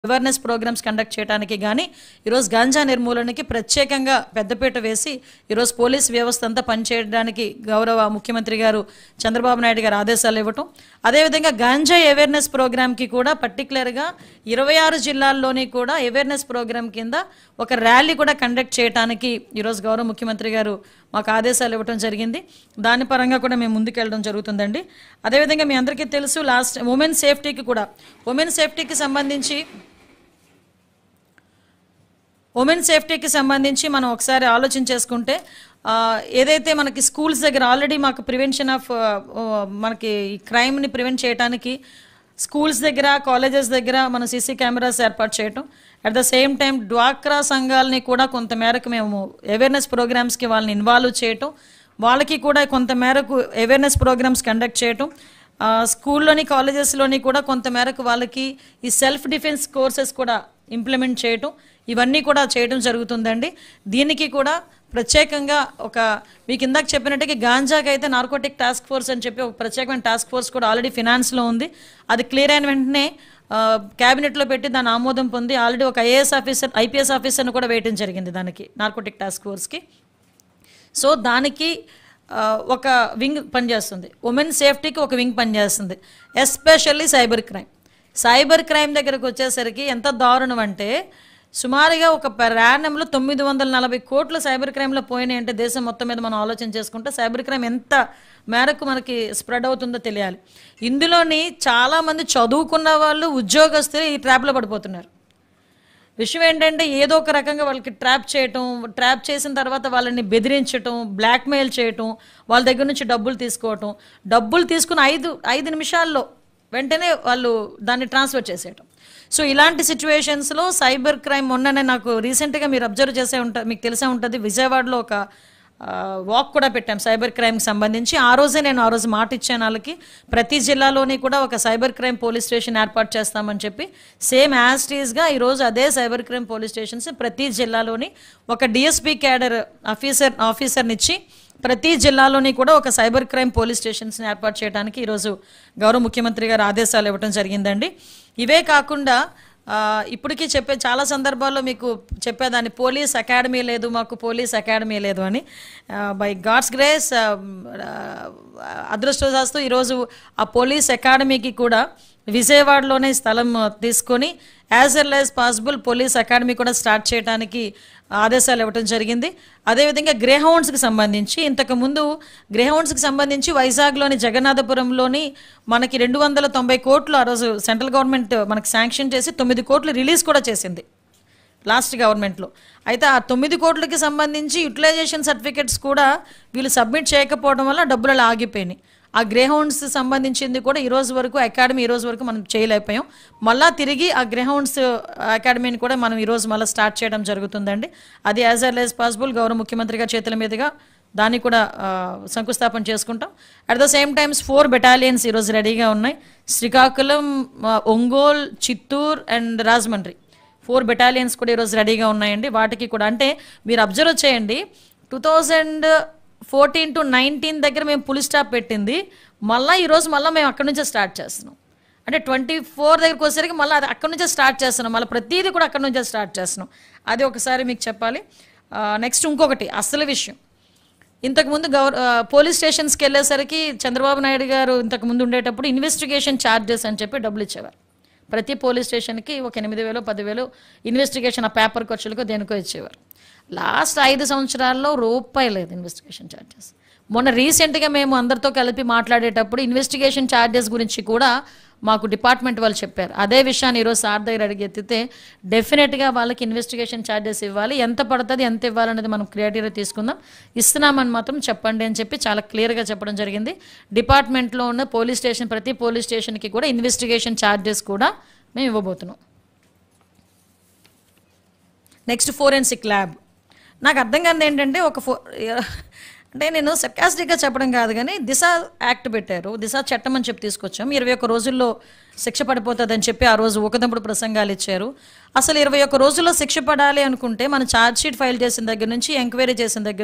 Awareness programmes conduct చేయడానికి గానీ ఈరోజు గాంజా నిర్మూలనకి ప్రత్యేకంగా పెద్దపీట వేసి ఈరోజు పోలీస్ వ్యవస్థ అంతా పనిచేయడానికి గౌరవ ముఖ్యమంత్రి గారు చంద్రబాబు నాయుడు గారు ఆదేశాలు ఇవ్వటం, అదేవిధంగా గాంజా అవేర్నెస్ ప్రోగ్రామ్కి కూడా పర్టికులర్గా 26 జిల్లాల్లోని కూడా అవేర్నెస్ ప్రోగ్రామ్ కింద ఒక ర్యాలీ కూడా కండక్ట్ చేయడానికి ఈరోజు గౌరవ ముఖ్యమంత్రి గారు మాకు ఆదేశాలు ఇవ్వడం జరిగింది. దాని పరంగా కూడా మేము ముందుకెళ్ళడం జరుగుతుందండి. అదేవిధంగా మీ అందరికీ తెలుసు లాస్ట్ ఉమెన్ సేఫ్టీకి సంబంధించి మనం ఒకసారి ఆలోచన చేసుకుంటే ఏదైతే మనకి స్కూల్స్ దగ్గర ఆల్రెడీ మాకు ప్రివెన్షన్ ఆఫ్ మనకి క్రైమ్ని ప్రివెంట్ చేయడానికి స్కూల్స్ దగ్గర కాలేజెస్ దగ్గర మన సీసీ కెమెరాస్ ఏర్పాటు చేయటం, అట్ ద సేమ్ టైం డ్వాక్రా సంఘాలని కూడా కొంతమేరకు మేము అవేర్నెస్ ప్రోగ్రామ్స్కి వాళ్ళని ఇన్వాల్వ్ చేయటం, వాళ్ళకి కూడా కొంతమేరకు అవేర్నెస్ ప్రోగ్రామ్స్ కండక్ట్ చేయటం, స్కూల్లోని కాలేజెస్లోని కూడా కొంతమేరకు వాళ్ళకి ఈ సెల్ఫ్ డిఫెన్స్ కోర్సెస్ కూడా ఇంప్లిమెంట్ చేయటం, ఇవన్నీ కూడా చేయడం జరుగుతుందండి. దీనికి కూడా ప్రత్యేకంగా మీకు ఇందాక చెప్పినట్టుగా గాంజాకి అయితే నార్కోటిక్ టాస్క్ ఫోర్స్ అని చెప్పి ఒక ప్రత్యేకమైన టాస్క్ ఫోర్స్ కూడా ఆల్రెడీ ఫినాన్స్లో ఉంది. అది క్లియర్ అయిన వెంటనే క్యాబినెట్లో పెట్టి దాని ఆమోదం పొంది ఆల్రెడీ ఒక ఐపీఎస్ ఆఫీసర్ని కూడా వేయటం జరిగింది దానికి నార్కోటిక్ టాస్క్ ఫోర్స్కి. సో దానికి ఒక వింగ్ పనిచేస్తుంది, ఉమెన్ సేఫ్టీకి ఒక వింగ్ పనిచేస్తుంది, ఎస్పెషల్లీ సైబర్ క్రైమ్ దగ్గరకు వచ్చేసరికి ఎంత దారుణం అంటే సుమారుగా ఒక ప్రాణంలో 940 కోట్లు సైబర్ క్రైమ్లో పోయినాయి అంటే దేశం మొత్తం మీద మనం ఆలోచన చేసుకుంటే సైబర్ క్రైమ్ ఎంత మేరకు మనకి స్ప్రెడ్ అవుతుందో తెలియాలి. ఇందులోని చాలామంది చదువుకున్న వాళ్ళు ఉద్యోగస్తులు ఈ ట్రాప్లో పడిపోతున్నారు. విషయం ఏంటంటే ఏదో ఒక రకంగా వాళ్ళకి ట్రాప్ చేసిన తర్వాత వాళ్ళని బెదిరించటం, బ్లాక్మెయిల్ చేయటం, వాళ్ళ దగ్గర నుంచి డబ్బులు తీసుకుని 5 నిమిషాల్లో వెంటనే వాళ్ళు దాన్ని ట్రాన్స్ఫర్ చేసేయటం. సో ఇలాంటి సిచ్యువేషన్స్లో సైబర్ క్రైమ్ మొన్ననే నాకు రీసెంట్గా మీరు అబ్జర్వ్ మీకు తెలిసే ఉంటుంది, విజయవాడలో ఒక వాక్ కూడా పెట్టాం సైబర్ క్రైమ్కి సంబంధించి. ఆ రోజు మాట ఇచ్చాను వాళ్ళకి, ప్రతి జిల్లాలోని కూడా ఒక సైబర్ క్రైమ్ పోలీస్ స్టేషన్ ఏర్పాటు చేస్తామని చెప్పి. సేమ్ యాజ్ టీజ్గా ఈరోజు అదే సైబర్ క్రైమ్ పోలీస్ స్టేషన్స్ ప్రతి జిల్లాలోని ఒక డిఎస్పీ క్యాడర్ ఆఫీసర్నిచ్చి ప్రతి జిల్లాలోని కూడా ఒక సైబర్ క్రైమ్ పోలీస్ స్టేషన్స్ని ఏర్పాటు చేయడానికి ఈరోజు గౌరవ ముఖ్యమంత్రి గారు ఆదేశాలు ఇవ్వడం జరిగిందండి. ఇవే కాకుండా ఇప్పటికీ చాలా సందర్భాల్లో మీకు చెప్పేదాన్ని, పోలీస్ అకాడమీ లేదు అని. బై గాడ్స్ గ్రేస్ అదృష్టవశాత్తు ఈరోజు ఆ పోలీస్ అకాడమీకి కూడా విజయవాడలోనే స్థలం తీసుకొని as early as possible police academy కూడా స్టార్ట్ చేయడానికి ఆదేశాలు ఇవ్వడం జరిగింది. అదేవిధంగా గ్రేహౌండ్స్కి సంబంధించి వైజాగ్లోని జగన్నాథపురంలోని మనకి 290 కోట్లు ఆ రోజు సెంట్రల్ గవర్నమెంట్ మనకి శాంక్షన్ చేసి 9 కోట్లు రిలీజ్ కూడా చేసింది లాస్ట్ గవర్నమెంట్లో. అయితే ఆ 9 కోట్లకి సంబంధించి యూటిలైజేషన్ సర్టిఫికెట్స్ కూడా వీళ్ళు సబ్మిట్ చేయకపోవడం వల్ల డబ్బులు అలా ఆగిపోయినాయి. ఆ గ్రేహౌండ్స్ సంబంధించింది కూడా ఈ రోజు వరకు మనం చేయలేకపోయాం. మళ్ళీ తిరిగి ఆ గ్రేహౌండ్స్ అకాడమీని కూడా మనం ఈరోజు మళ్ళీ స్టార్ట్ చేయడం జరుగుతుందండి. అది యాజ్ ఎర్లీ యాజ్ పాసిబుల్ గౌరవ ముఖ్యమంత్రి గారి చేతుల మీదుగా దాన్ని కూడా శంకుస్థాపన చేసుకుంటాం. At the same times 4 battalions ఈరోజు రెడీగా ఉన్నాయి. శ్రీకాకుళం, ఒంగోలు, చిత్తూరు అండ్ రాజమండ్రి 4 బెటాలియన్స్ కూడా ఈరోజు రెడీగా ఉన్నాయండి. వాటికి కూడా అంటే మీరు అబ్జర్వ్ చేయండి, 2014 to 19 దగ్గర మేము పులి స్టాప్ పెట్టింది, ఈరోజు మేము అక్కడి నుంచే స్టార్ట్ చేస్తున్నాం. అంటే 24 దగ్గరికి వచ్చేసరికి మళ్ళీ అది అక్కడి నుంచే స్టార్ట్ చేస్తున్నాం, మళ్ళీ ప్రతిదీ కూడా అక్కడి నుంచే స్టార్ట్ చేస్తున్నాం. అది ఒకసారి మీకు చెప్పాలి. నెక్స్ట్ ఇంకొకటి అసలు విషయం, ఇంతకుముందు పోలీస్ స్టేషన్స్కి వెళ్ళేసరికి చంద్రబాబు నాయుడు గారు ఇంతకుముందు ఉండేటప్పుడు ఇన్వెస్టిగేషన్ ఛార్జెస్ అని చెప్పి డబ్బులు ఇచ్చేవారు. ప్రతి పోలీస్ స్టేషన్కి ఒక 8,000 10,000 ఇన్వెస్టిగేషన్ ఆ పేపర్ ఖర్చులకో దేనికో ఇచ్చేవారు. లాస్ట్ 5 సంవత్సరాల్లో రూపాయి లేదు ఇన్వెస్టిగేషన్ ఛార్జెస్. మొన్న రీసెంట్గా మేము అందరితో కలిపి మాట్లాడేటప్పుడు ఇన్వెస్టిగేషన్ ఛార్జెస్ గురించి కూడా మాకు డిపార్ట్మెంట్ వాళ్ళు చెప్పారు. అదే విషయాన్ని ఈరోజు సార్ దగ్గర అడిగెత్తితే డెఫినెట్గా వాళ్ళకి ఇన్వెస్టిగేషన్ ఛార్జెస్ ఇవ్వాలి, ఎంత పడుతుంది ఎంత ఇవ్వాలనేది మనం క్రియేటివ్గా తీసుకుందాం, ఇస్తున్నామని మాత్రం చెప్పండి అని చెప్పి చాలా క్లియర్గా చెప్పడం జరిగింది. డిపార్ట్మెంట్లో ఉన్న ప్రతి పోలీస్ స్టేషన్కి కూడా ఇన్వెస్టిగేషన్ ఛార్జెస్ కూడా మేము ఇవ్వబోతున్నాం. Next forensic lab. నాకు అర్థం కానిది ఏంటంటే అంటే నేను సర్కాస్టిక్గా చెప్పడం కాదు కానీ దిశ యాక్ట్ పెట్టారు, దిశ చట్టం అని చెప్పి తీసుకొచ్చాం. 21 రోజుల్లో శిక్ష పడిపోతుందని చెప్పి ఆ రోజు ఊకదంపుడు ప్రసంగాలు ఇచ్చారు. అసలు 21 రోజుల్లో శిక్ష పడాలి అనుకుంటే మనం ఛార్జ్ షీట్ ఫైల్ చేసిన దగ్గర నుంచి ఎంక్వైరీ చేసిన దగ్గర